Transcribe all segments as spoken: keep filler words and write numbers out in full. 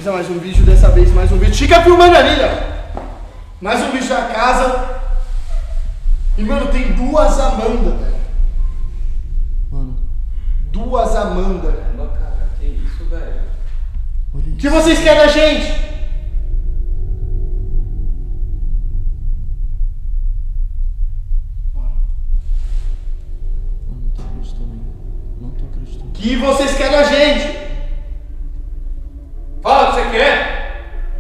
finalizar mais um vídeo, dessa vez mais um vídeo. Fica filmando ali, ó. Mais um vídeo da casa. E, mano, tem duas Amanda, velho. Mano. Duas Amanda. Caramba, cara, que isso, velho? O que vocês querem da gente? Mano, não tô acreditando ainda. Não tô acreditando. O que vocês querem da gente? Fala o que você quer!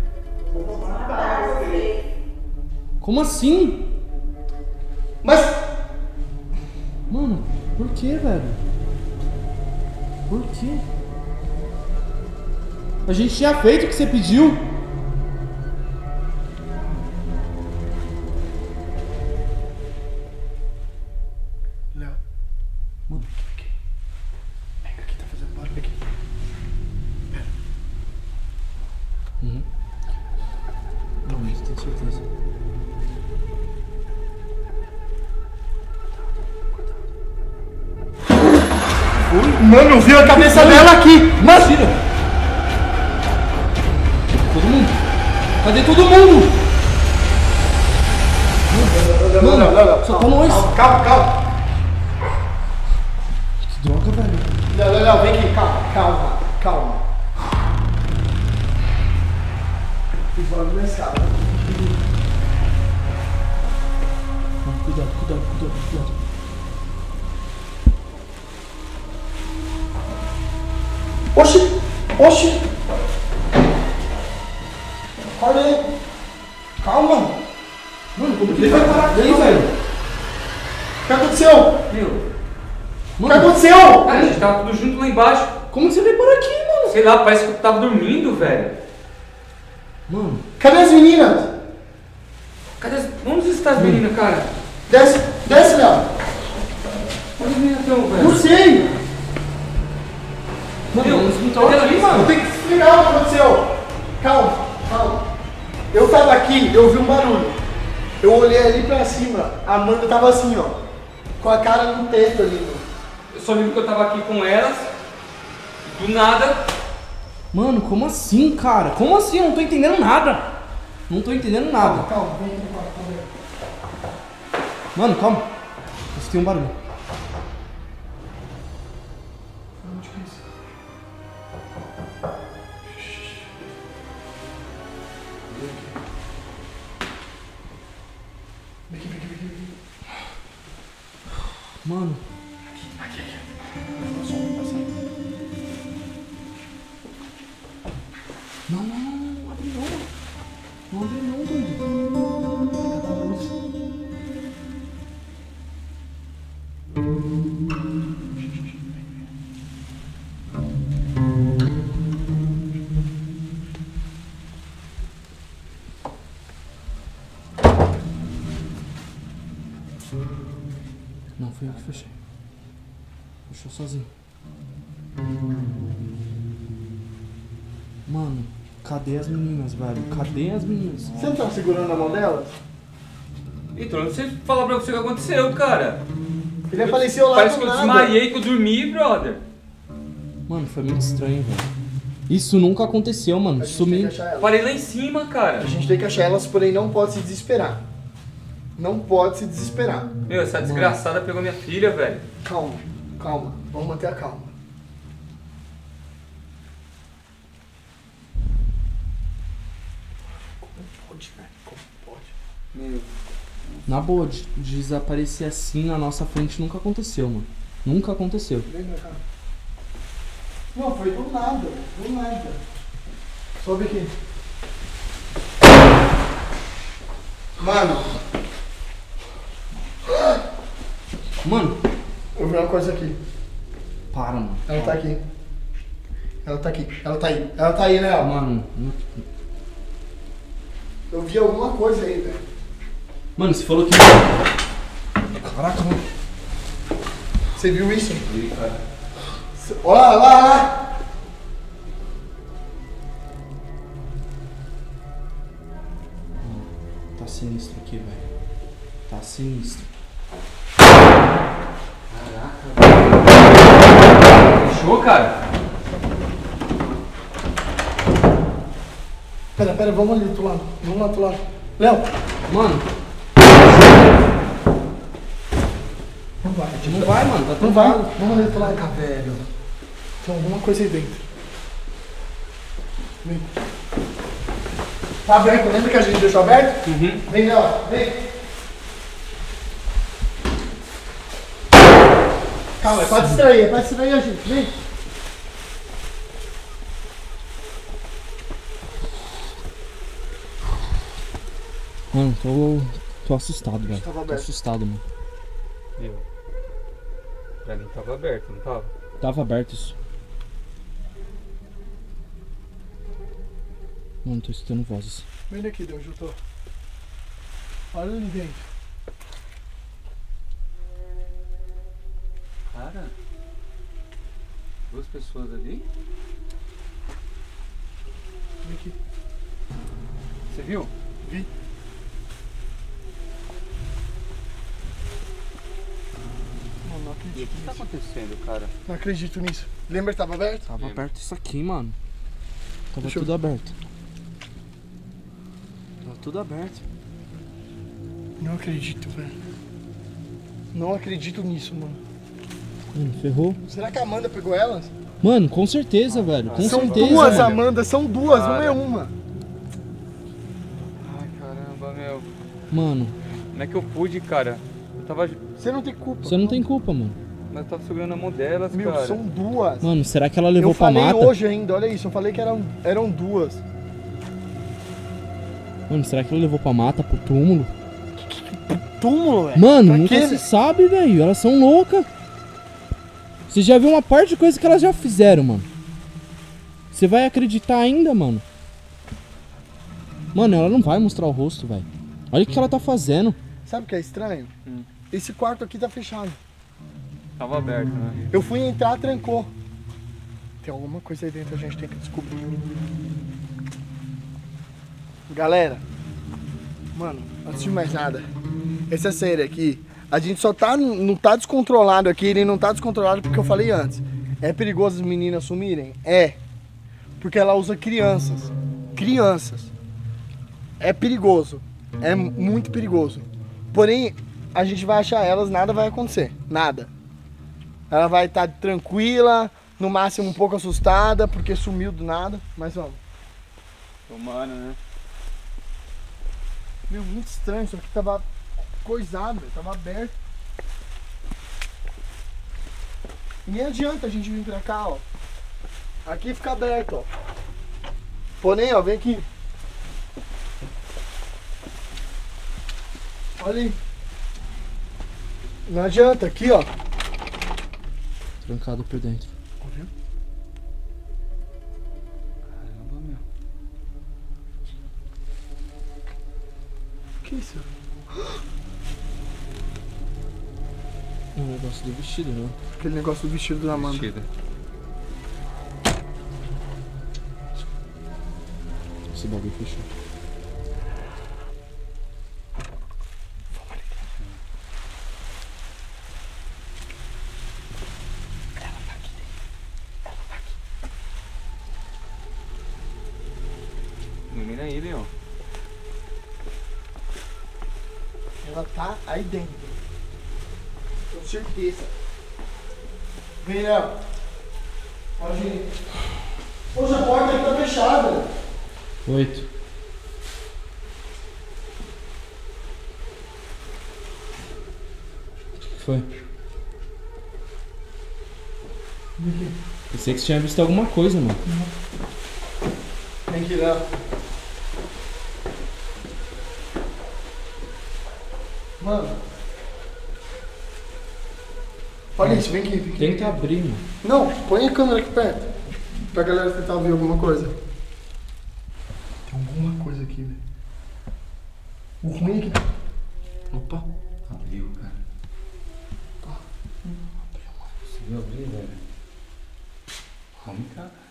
Como assim? Mas... Mano, por que, velho? Por quê? A gente tinha feito o que você pediu. Léo. Mano. Aqui. Vem aqui, tá fazendo barulho aqui. Pera. Uhum. Não, mas tenho certeza. Mano, eu vi a cabeça dela aqui. Mas... Tira. Todo mundo. Cadê todo mundo? Não, não, não, não, não. Só tá nós. Calma, calma. Que droga, velho. Não, não, não, vem aqui, calma, calma, calma. Fiz barulho na escada. Mano, cuidado, cuidado, cuidado, cuidado. Oxi, oxi. Olha aí. Calma. Mano, como que Ele vai parar aqui, velho. O que aconteceu? Meu, O que Mano, aconteceu? cara, a gente tava tudo junto lá embaixo. como que você veio por aqui, mano? Sei lá, parece que eu tava dormindo, velho. Mano, Cadê as meninas? Cadê as... Onde está as meninas, cara? Desce, desce, Léo. Onde as meninas estão, Não velho? sei. mano, Meu, eles não estão cadê aqui, elas? mano. Eu tenho que explicar o que aconteceu. Calma, calma. Eu tava aqui, eu ouvi um barulho. Eu olhei ali pra cima. A Amanda tava assim, ó. Com a cara no teto ali, mano. Eu só lembro que eu tava aqui com elas. Do nada. Mano, como assim, cara? Como assim? Eu não tô entendendo nada. Não tô entendendo nada. Calma, calma, vem aqui, calma, calma. Mano, calma. Você tem um barulho. Onde que é isso? Vem aqui, vem aqui, vem aqui, vem aqui. Mano, Aqui, aqui. Passou, passou. não, não, não, não abre não. Não abre não, doido. Cadê a luz? Não fui eu que fechei. Fechou sozinho. Mano, cadê as meninas, velho? Cadê as meninas? Você não tá segurando a mão delas? Então, eu não sei falar pra você o que aconteceu, cara. Ele apareceu lá Parece do que eu nada. desmaiei, que eu dormi, brother. Mano, foi muito estranho, velho. Isso nunca aconteceu, mano. A gente tem que Sumiu. achar elas. Parei lá em cima, cara. A gente tem que achar elas, porém não pode se desesperar. Não pode se desesperar. Meu, essa desgraçada pegou minha filha, velho. Calma, calma. Vamos manter a calma. Como pode, velho? Como pode? Meu. Na boa, de de desaparecer assim na nossa frente nunca aconteceu, mano. Nunca aconteceu. Vem pra cá. Não, foi do nada, do nada. Sobe aqui. Mano, Mano, eu vi uma coisa aqui. para, mano. Ela tá aqui. Ela tá aqui. Ela tá aí. Ela tá aí, né? Mano, não- Eu vi alguma coisa aí, velho. mano, você falou que. Caraca, mano. Você viu isso? Olha lá, olha lá, olha lá. Tá sinistro aqui, velho. Tá sinistro. Fechou, cara? Pera, pera, vamos ali do outro lado. Vamos lá do outro lado. Léo! Mano, Não vai, não vai, mano. Tá Não vai. trancado. Vamos ali do outro lado. Caraca, velho. Tem alguma coisa aí dentro. Vem. Tá aberto, lembra que a gente deixou aberto? Uhum. Vem, Léo, vem. Calma, é pra distrair, é pra distrair a gente. Vem. Mano, tô, tô assustado, velho. Tava Tô aberto. assustado, mano. Viu? Pra mim tava aberto, não tava? Tava aberto isso. Mano, tô escutando vozes. Vem daqui, Deus, eu tô. Olha ali dentro. Cara, duas pessoas ali? Vem aqui. Você viu? Vi. Não, não E o acredito que tá nisso. acontecendo, cara? Não acredito nisso. Lembra que tava aberto? Tava Lembro. aberto isso aqui, mano. Tava Deixa eu- tudo aberto. Tava tudo aberto. Não acredito, velho. Não acredito nisso, mano. Mano, ferrou. Será que a Amanda pegou elas? Mano, com certeza, velho. Com são certeza. duas, velho. Amanda, são duas, não é Cara. uma. Ai, caramba, meu. Mano, Como é que eu pude, cara? Eu tava. Você não tem culpa. você não tem culpa, mano. Mas eu tava segurando a mão delas, Meu, cara. são duas. Mano, será que ela levou eu pra falei mata? hoje ainda, olha isso, eu falei que eram, eram duas. Mano, será que ela levou pra mata, pro túmulo? Túmulo, velho. Mano, Pra nunca quê, se velho? sabe, velho. Elas são loucas. Você já viu uma parte de coisa que elas já fizeram, mano. Você vai acreditar ainda, mano? Mano, ela não vai mostrar o rosto, velho. Olha o que ela tá fazendo. Sabe o que é estranho? Hum. Esse quarto aqui tá fechado. Tava aberto, né? Eu fui entrar, trancou. Tem alguma coisa aí dentro, a gente tem que descobrir. Galera, mano, antes de mais nada, essa série aqui, a gente só tá, não tá descontrolado aqui, ele não tá descontrolado porque eu falei antes. É perigoso as meninas sumirem? É. Porque ela usa crianças. Crianças. É perigoso. É muito perigoso. Porém, a gente vai achar elas, nada vai acontecer. Nada. Ela vai estar tranquila, no máximo um pouco assustada, porque sumiu do nada. Mas vamos. Tomara, né? Meu, muito estranho. Isso aqui tava coisado, velho, tava aberto. E nem adianta a gente vir pra cá, ó. Aqui fica aberto, ó. Porém, ó, vem aqui. Olha aí. Não adianta, aqui, ó. Trancado por dentro. Ouviu? Caramba, meu. Que isso? É um negócio do vestido, né? Aquele negócio do vestido da Amanda. Vestida. Esse bagulho fechou. Ilumina aí, Leon. Ela tá aí dentro. Com certeza. Vem, Léo. Pode ir. Poxa, a porta aqui tá fechada. Oito. O que foi? Pensei que você tinha visto alguma coisa, mano. Vem aqui, Léo. Mano. Olha isso, vem aqui. Vem aqui. Tenta abrir, mano. Não, põe a câmera aqui perto. Pra galera tentar ver alguma coisa. Tem alguma coisa aqui, velho. O ruim é que. Opa. Abriu, cara. Conseguiu abrir, velho? Vamos cá, cara.